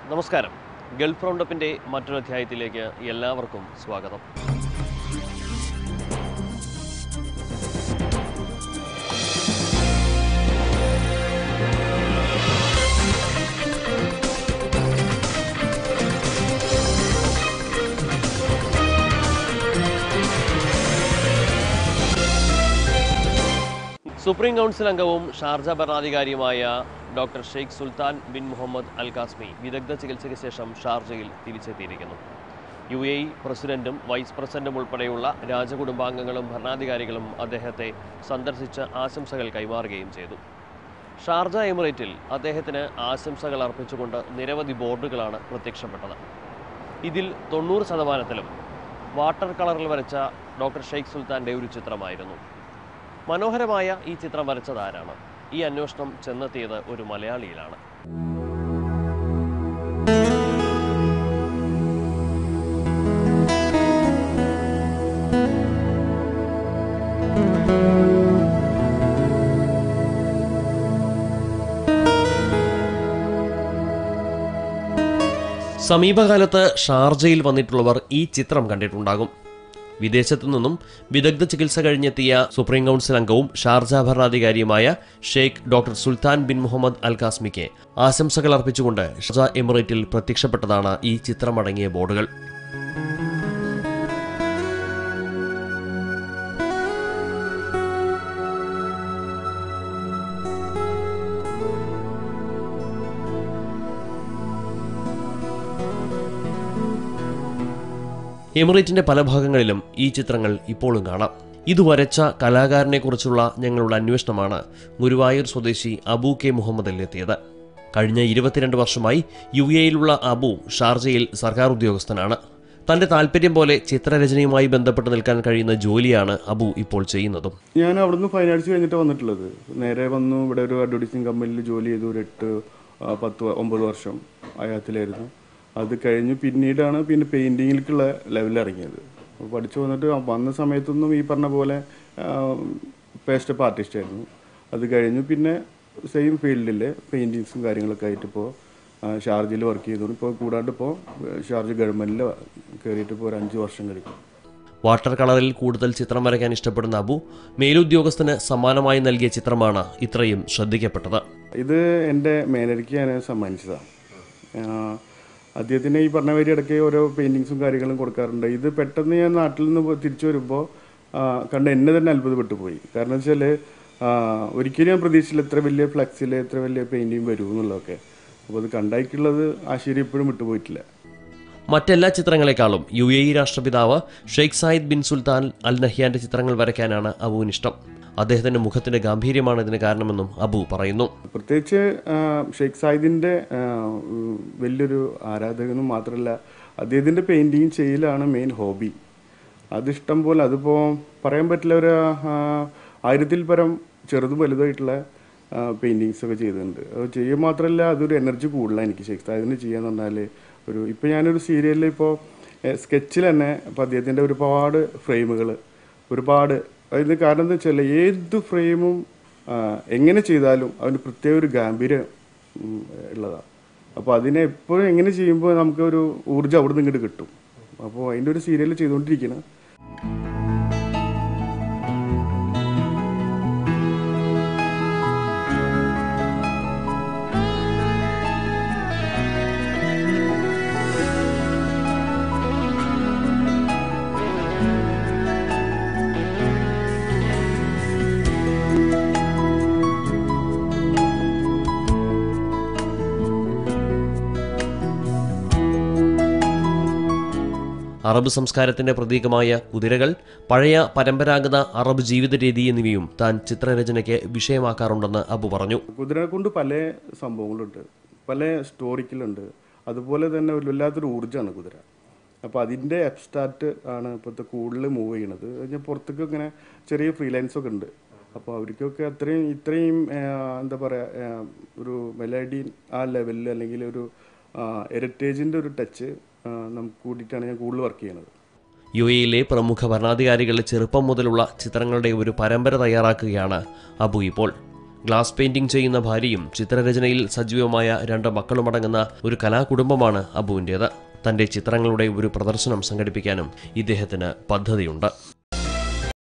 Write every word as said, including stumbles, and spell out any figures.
നമസ്കാരം. ഗൾഫ് റൗണ്ടപ്പിൻ്റെ മറ്റൊരു അധ്യായത്തിലേക്ക് എല്ലാവർക്കും സ്വാഗതം. സുപ്രീം കൗൺസിൽ അംഗവും ഷാർജ ഭരണാധികാരിയുമായ doctor Sheikh Sultan bin Mohammed Al Qasimi വിദഗ്ധ ചികിത്സയ്ക്ക് ശേഷം ഷാർജയിൽ തിരിച്ചെത്തിയിരിക്കുന്നു. യു എ ഇ പ്രസിഡന്റും വൈസ് പ്രസിഡന്റും ഉൾപ്പെടെയുള്ള രാജകുടുംബാംഗങ്ങളും ഭരണാധികാരികളും അദ്ദേഹത്തെ സന്ദർശിച്ച് ആശംസകൾ കൈമാറുകയും ചെയ്തു. ഷാർജ എമിറേറ്റിൽ അദ്ദേഹത്തിന് ആശംസകൾ അർപ്പിച്ചുകൊണ്ട് നിരവധി ബോർഡുകളാണ് പ്രത്യക്ഷപ്പെട്ടത്. ഇതിൽ തൊണ്ണൂറ് ശതമാനത്തിലും വാട്ടർ കളറിൽ വരച്ച ഡോക്ടർ ഷെയ്ഖ് സുൽത്താൻ്റെ ഒരു ചിത്രമായിരുന്നു. മനോഹരമായ ഈ ചിത്രം വരച്ചത് ആരാണ്? ഈ അന്വേഷണം ചെന്നെത്തിയത് ഒരു മലയാളിയിലാണ്. സമീപകാലത്ത് ഷാർജയിൽ വന്നിട്ടുള്ളവർ ഈ ചിത്രം കണ്ടിട്ടുണ്ടാകും. വിദേശത്തു നിന്നും വിദഗ്ധ ചികിത്സ കഴിഞ്ഞെത്തിയ സുപ്രീം കൗൺസിൽ അംഗവും ഷാർജ ഭരണാധികാരിയുമായ Sheikh doctor Sultan bin Mohammed Al കാസ്മിക്ക് ആശംസകൾ അർപ്പിച്ചുകൊണ്ട് ഷാർജ എമിറേറ്റിൽ പ്രത്യക്ഷപ്പെട്ടതാണ് ഈ ചിത്രമടങ്ങിയ ബോർഡുകൾ. എമിറേറ്റിന്റെ പല ഭാഗങ്ങളിലും ഈ ചിത്രങ്ങൾ ഇപ്പോഴും കാണാം. ഇത് വരച്ച കലാകാരനെക്കുറിച്ചുള്ള ഞങ്ങളുടെ അന്വേഷണമാണ് ഗുരുവായൂർ സ്വദേശി അബു കെ മുഹമ്മദിൽ എത്തിയത്. കഴിഞ്ഞ ഇരുപത്തിരണ്ട് വർഷമായി യു എയിലുള്ള അബു ഷാർജയിൽ സർക്കാർ ഉദ്യോഗസ്ഥനാണ്. തന്റെ താല്പര്യം പോലെ ചിത്രരചനയുമായി ബന്ധപ്പെട്ട് നിൽക്കാൻ കഴിയുന്ന ജോലിയാണ് അബു ഇപ്പോൾ ചെയ്യുന്നതും. ഞാൻ അവിടുന്ന് ഫൈൻ ആർട്സ് കഴിഞ്ഞിട്ട് വന്നിട്ടുള്ളത്. നേരെ വന്നു ഇവിടെ ഒരു അഡ്വർടൈസിംഗ് കമ്പനിയിൽ ജോലി ചെയ്തു. ഒരു എട്ട് പത്ത് ഒമ്പത് വർഷം അയാത്തിലായിരുന്നു. അത് കഴിഞ്ഞ് പിന്നീടാണ് പിന്നെ പെയിൻറ്റിങ്ങിലേക്കുള്ള ലെവലിൽ ഇറങ്ങിയത്. പഠിച്ചു വന്നിട്ട് വന്ന സമയത്തൊന്നും ഈ പറഞ്ഞ പോലെ പേസ്റ്റപ്പ് ആർട്ടിസ്റ്റായിരുന്നു. അത് കഴിഞ്ഞു പിന്നെ സെയിം ഫീൽഡിൽ പെയിൻറ്റിങ്സും കാര്യങ്ങളൊക്കെ ആയിട്ട് ഇപ്പോൾ ഷാർജയിൽ വർക്ക് ചെയ്തു. ഇപ്പോൾ കൂടാണ്ട് ഇപ്പോൾ ഷാർജ ഗവൺമെൻറ്റിൽ കയറിയിട്ട് ഇപ്പോൾ ഒരു അഞ്ച് വർഷം കഴിക്കും. വാട്ടർ കളറിൽ കൂടുതൽ ചിത്രം വരയ്ക്കാൻ ഇഷ്ടപ്പെടുന്ന അബു മേലുദ്യോഗസ്ഥന് സമ്മാനമായി നൽകിയ ചിത്രമാണ് ഇത്രയും ശ്രദ്ധിക്കപ്പെട്ടത്. ഇത് എൻ്റെ മേനരിക്ക് ഞാൻ സമ്മാനിച്ചതാണ്. അദ്ദേഹത്തിന് ഈ പറഞ്ഞ വരി ഇടയ്ക്ക് ഓരോ പെയിൻറ്റിങ്സും കാര്യങ്ങളും കൊടുക്കാറുണ്ട്. ഇത് പെട്ടെന്ന് ഞാൻ നാട്ടിൽ നിന്ന് തിരിച്ചു വരുമ്പോൾ കണ്ട് എന്നെ തന്നെ അത്ഭുതപ്പെട്ടു പോയി. കാരണം വെച്ചാൽ ഒരിക്കലും ഞാൻ പ്രതീക്ഷിച്ചില്ല ഇത്ര വലിയ ഫ്ലെക്സിൽ ഇത്ര വലിയ പെയിൻറ്റിങ് വരും എന്നുള്ളതൊക്കെ. അപ്പോൾ അത് കണ്ടായിട്ടുള്ളത് ആശ്ചര്യം ഇപ്പോഴും വിട്ടുപോയിട്ടില്ല. മറ്റെല്ലാ ചിത്രങ്ങളെക്കാളും യു എ ഇ രാഷ്ട്രപിതാവ് Sheikh Zayed bin Sultan Al നഹ്യാന്റെ ചിത്രങ്ങൾ വരയ്ക്കാനാണ് അബുവിന് ഇഷ്ടം. അദ്ദേഹത്തിന്റെ മുഖത്തിന്റെ ഗാംഭീര്യമാണ് ഇതിന് കാരണമെന്നും അബു പറയുന്നു. പ്രത്യേകിച്ച് ഷെയ്ഖ് സായിദിൻ്റെ വലിയൊരു ആരാധകനും മാത്രമല്ല, അദ്ദേഹത്തിൻ്റെ പെയിൻറ്റിങ് ചെയ്യലാണ് മെയിൻ ഹോബി. അതിഷ്ടം പോലെ അതിപ്പോൾ പറയാൻ പറ്റില്ല. ഒരു ആയിരത്തിൽ പരം ചെറുതും വലുതായിട്ടുള്ള പെയിൻറ്റിങ്സൊക്കെ ചെയ്തിട്ടുണ്ട്. അത് ചെയ്യുക മാത്രമല്ല അതൊരു എനർജി കൂടുതലാണ് എനിക്ക് ഷെയ്ഖ് സായിദിന് ചെയ്യാന്ന് പറഞ്ഞാൽ. ഒരു ഇപ്പോൾ ഞാനൊരു സീരിയലിൽ ഇപ്പോൾ സ്കെച്ചിൽ തന്നെ ഇപ്പോൾ അദ്ദേഹത്തിൻ്റെ ഒരുപാട് ഫ്രെയിമുകൾ ഒരുപാട് അതിന് കാരണം എന്താ വെച്ചാൽ ഏത് ഫ്രെയിമും എങ്ങനെ ചെയ്താലും അതിന് പ്രത്യേക ഒരു ഗാംഭീര്യം ഉള്ളതാണ്. അപ്പോൾ അതിനെ എപ്പോഴും എങ്ങനെ ചെയ്യുമ്പോൾ നമുക്കൊരു ഊർജ്ജം അവിടെ നിന്ന് ഇങ്ങോട്ട് കിട്ടും. അപ്പോൾ അതിൻ്റെ ഒരു സീരിയൽ ചെയ്തുകൊണ്ടിരിക്കണം. അറബ് സംസ്കാരത്തിന്റെ പ്രതീകമായ കുതിരകൾ, പഴയ പരമ്പരാഗത അറബ് ജീവിത രീതി എന്നിവയും താൻ ചിത്രരചനയ്ക്ക് വിഷയമാക്കാറുണ്ടെന്ന് അബു പറഞ്ഞു. കുതിരനെ കൊണ്ട് പല സംഭവങ്ങളുണ്ട്, പല സ്റ്റോറിക്കലുണ്ട്. അതുപോലെ തന്നെ ഒരു വല്ലാത്തൊരു ഊർജ്ജമാണ് കുതിര. അപ്പോൾ അതിൻ്റെ അബ്സ്ട്രാക്റ്റ് ആണ് ഇപ്പോഴത്തെ കൂടുതൽ മൂവ് ചെയ്യണത്. കഴിഞ്ഞാൽ പുറത്തേക്ക് ഇങ്ങനെ ചെറിയ ഫ്രീലാൻസൊക്കെ ഉണ്ട്. അപ്പോൾ അവർക്കൊക്കെ അത്രയും ഇത്രയും എന്താ പറയുക ഒരു മെലഡി ആ ലെവലിൽ അല്ലെങ്കിൽ ഒരു ഹെറിറ്റേജിൻ്റെ ഒരു ടച്ച് നമുക്ക് കൂടിയിട്ടാണ് ഞാൻ കൂടുതൽ വർക്ക് ചെയ്യുന്നത്. യു എയിലെ പ്രമുഖ ഭരണാധികാരികളുടെ ചെറുപ്പം മുതലുള്ള ചിത്രങ്ങളുടെ ഒരു പരമ്പര തയ്യാറാക്കുകയാണ് അബു ഇപ്പോൾ. ഗ്ലാസ് പെയിന്റിംഗ് ചെയ്യുന്ന ഭാര്യയും ചിത്രരചനയിൽ സജീവമായ രണ്ട് മക്കളുമടങ്ങുന്ന ഒരു കലാകുടുംബമാണ് അബുവിൻ്റേത്. തന്റെ ചിത്രങ്ങളുടെ ഒരു പ്രദർശനം സംഘടിപ്പിക്കാനും ഇദ്ദേഹത്തിന് പദ്ധതിയുണ്ട്.